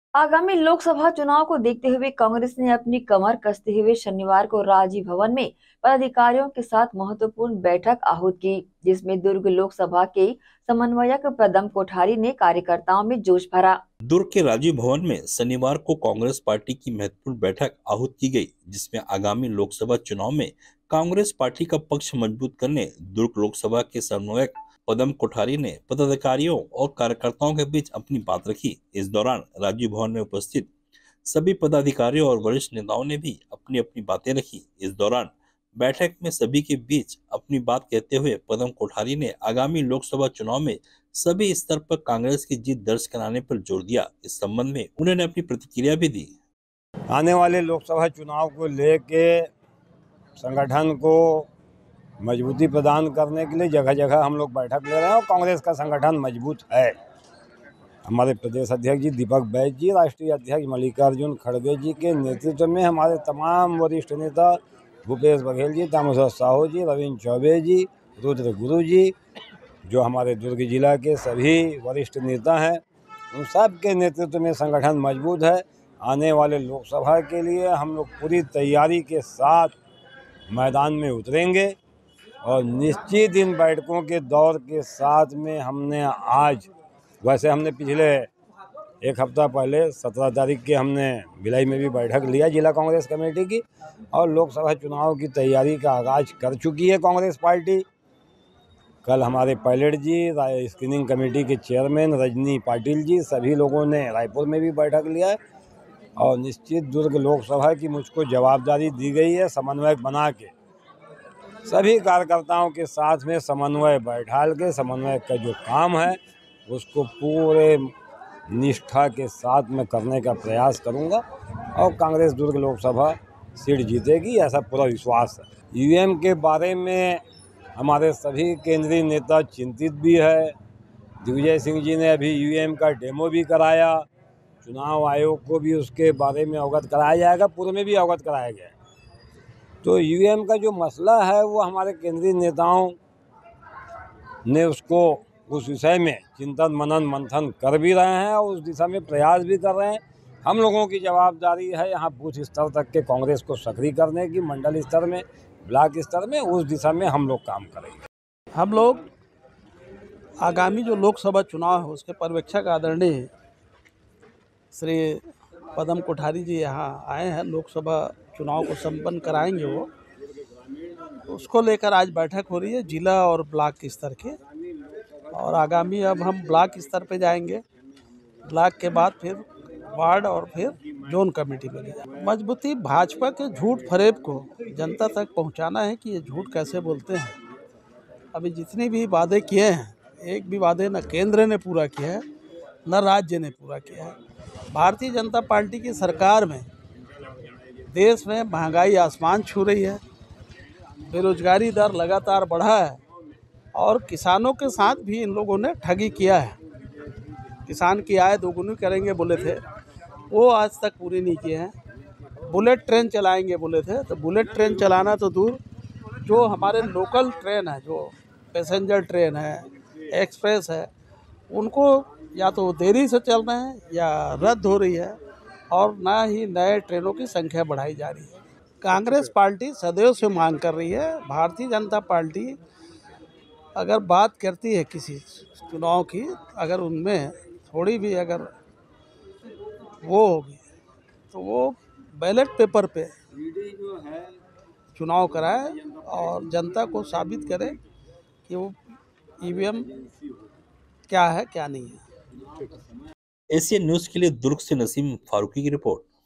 आगामी लोकसभा चुनाव को देखते हुए कांग्रेस ने अपनी कमर कसते हुए शनिवार को राजीव भवन में पदाधिकारियों के साथ महत्वपूर्ण बैठक आहूत की, जिसमें दुर्ग लोकसभा के समन्वयक पदम कोठारी ने कार्यकर्ताओं में जोश भरा। दुर्ग के राजीव भवन में शनिवार को कांग्रेस पार्टी की महत्वपूर्ण बैठक आहूत की गई, जिसमें आगामी लोकसभा चुनाव में कांग्रेस पार्टी का पक्ष मजबूत करने दुर्ग लोकसभा के समन्वयक पदम कोठारी ने पदाधिकारियों और कार्यकर्ताओं के बीच अपनी बात रखी। इस दौरान राजीव भवन में उपस्थित सभी पदाधिकारियों और वरिष्ठ नेताओं ने भी अपनी अपनी बातें रखी। इस दौरान बैठक में सभी के बीच अपनी बात कहते हुए पदम कोठारी ने आगामी लोकसभा चुनाव में सभी स्तर पर कांग्रेस की जीत दर्ज कराने पर जोर दिया। इस संबंध में उन्होंने अपनी प्रतिक्रिया भी दी। आने वाले लोकसभा चुनाव को लेके संगठन को मजबूती प्रदान करने के लिए जगह जगह हम लोग बैठक ले रहे हैं और कांग्रेस का संगठन मजबूत है। हमारे प्रदेश अध्यक्ष जी दीपक बैज जी, राष्ट्रीय अध्यक्ष मल्लिकार्जुन खड़गे जी के नेतृत्व में हमारे तमाम वरिष्ठ नेता भूपेश बघेल जी, तामसर साहू जी, रविंद्र चौबे जी, रुद्र गुरु जी, जो हमारे दुर्ग जिला के सभी वरिष्ठ नेता हैं, उन सब के नेतृत्व में संगठन मजबूत है। आने वाले लोकसभा के लिए हम लोग पूरी तैयारी के साथ मैदान में उतरेंगे और निश्चित इन बैठकों के दौर के साथ में हमने पिछले एक हफ्ता पहले 17 तारीख के हमने भिलाई में भी बैठक लिया जिला कांग्रेस कमेटी की, और लोकसभा चुनाव की तैयारी का आगाज कर चुकी है कांग्रेस पार्टी। कल हमारे पायलट जी, स्क्रीनिंग कमेटी के चेयरमैन रजनी पाटिल जी, सभी लोगों ने रायपुर में भी बैठक लिया है और निश्चित दुर्ग लोकसभा की मुझको जवाबदारी दी गई है समन्वयक बना के सभी कार्यकर्ताओं के साथ में समन्वय बैठाल के समन्वयक का जो काम है उसको पूरे निष्ठा के साथ में करने का प्रयास करूंगा और कांग्रेस दुर्ग लोकसभा सीट जीतेगी, ऐसा पूरा विश्वास है। ईवीएम के बारे में हमारे सभी केंद्रीय नेता चिंतित भी है। दिग्विजय सिंह जी ने अभी ईवीएम का डेमो भी कराया, चुनाव आयोग को भी उसके बारे में अवगत कराया जाएगा, पूर्व में भी अवगत कराया गया। तो ईवीएम का जो मसला है वो हमारे केंद्रीय नेताओं ने उसको उस विषय में चिंतन मनन मंथन कर भी रहे हैं और उस दिशा में प्रयास भी कर रहे हैं। हम लोगों की जवाबदारी है यहाँ बूथ स्तर तक के कांग्रेस को सक्रिय करने की, मंडल स्तर में, ब्लॉक स्तर में, उस दिशा में हम लोग काम करेंगे। हम लोग आगामी जो लोकसभा चुनाव है उसके पर्यवेक्षक आदरणीय श्री पदम कोठारी जी यहाँ आए हैं, लोकसभा चुनाव को संपन्न कराएंगे वो, उसको लेकर आज बैठक हो रही है जिला और ब्लॉक स्तर के। और आगामी अब हम ब्लॉक स्तर पे जाएंगे, ब्लॉक के बाद फिर वार्ड और फिर जोन कमेटी में ले जाएंगे। मजबूती भाजपा के झूठ फरेब को जनता तक पहुंचाना है कि ये झूठ कैसे बोलते हैं। अभी जितने भी वादे किए हैं, एक भी वादे न केंद्र ने पूरा किया है न राज्य ने पूरा किया है। भारतीय जनता पार्टी की सरकार में देश में महंगाई आसमान छू रही है, बेरोजगारी दर लगातार बढ़ा है और किसानों के साथ भी इन लोगों ने ठगी किया है। किसान की आय दोगुनी करेंगे बोले थे, वो आज तक पूरी नहीं किए हैं। बुलेट ट्रेन चलाएंगे बोले थे, तो बुलेट ट्रेन चलाना तो दूर, जो हमारे लोकल ट्रेन है, जो पैसेंजर ट्रेन है, एक्सप्रेस है, उनको या तो देरी से चल रहे हैं या रद्द हो रही है और ना ही नए ट्रेनों की संख्या बढ़ाई जा रही है। कांग्रेस पार्टी सदैव से मांग कर रही है, भारतीय जनता पार्टी अगर बात करती है किसी चुनाव की, अगर उनमें थोड़ी भी अगर वो होगी तो वो बैलेट पेपर पे चुनाव कराए और जनता को साबित करे कि वो ईवीएम क्या है क्या नहीं है। एशियन न्यूज़ के लिए दुर्ग से नसीम फारूकी की रिपोर्ट।